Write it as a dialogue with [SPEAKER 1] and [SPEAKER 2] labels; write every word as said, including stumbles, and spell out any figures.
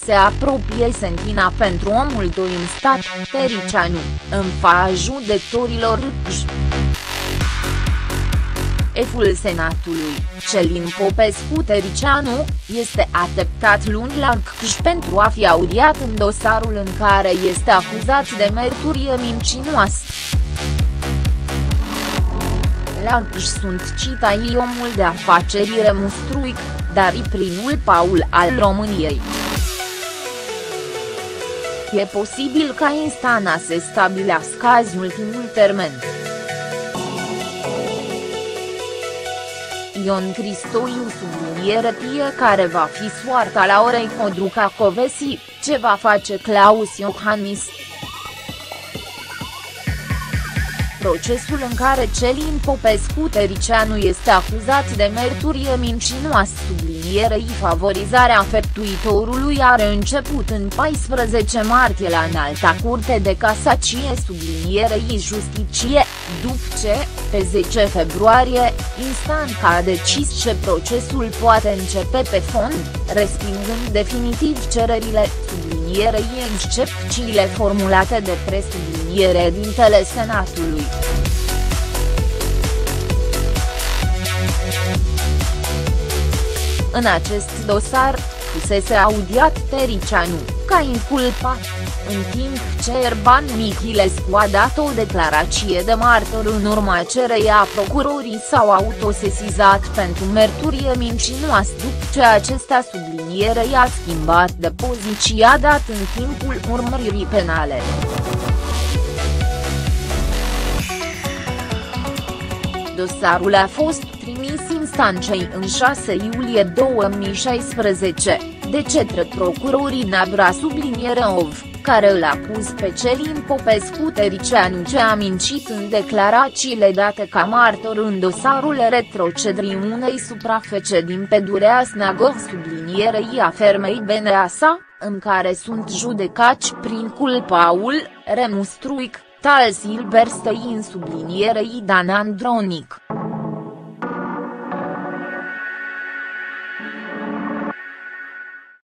[SPEAKER 1] Se apropie sentina pentru omul doi în stat, Tăriceanu, în fața judecătorilor. Șeful Senatului, Călin Popescu Tăriceanu, este așteptat luni la Cluj pentru a fi audiat în dosarul în care este acuzat de mărturie mincinoasă. La Cluj sunt citai omul de afaceri Remus Struic, dar și primul Paul al României. E posibil ca instanța să stabilească azi ultimul termen. Ion Cristoiu subliniere care va fi soarta Laurei Codruca-Kövesi, ce va face Klaus Iohannis. Procesul în care Călin Popescu Tăriceanu este acuzat de mărturie mincinoasă sublinierei favorizarea făptuitorului are început în paisprezece martie la Înalta Curte de Casacie sublinierei Justiție, după ce, pe zece februarie, instanța a decis că procesul poate începe pe fond, respingând definitiv cererile sublinierei excepțiile formulate de presubliniere dintele Senatului. În acest dosar, fusese audiat Tăriceanu, ca inculpat, în timp ce Erban Michilescu a dat o declarație de martor în urma cereia procurorii s-au autosesizat pentru mărturie mincinoasă după ce acesta subliniere i-a schimbat de poziția dat în timpul urmăririi penale. Dosarul a fost trimis instanței în șase iulie două mii șaisprezece, de către procurorii Nabra Subliniereov, care îl acuz pe Călin Popescu Tăriceanu ce a mincit în declarațiile date ca martor în dosarul retrocederii unei suprafețe din pădurea Snagov sublinierei a fermei Beneasa, în care sunt judecați prin Paul, Remus Struic, Tal Silberstein sublinierei Dan Andronic.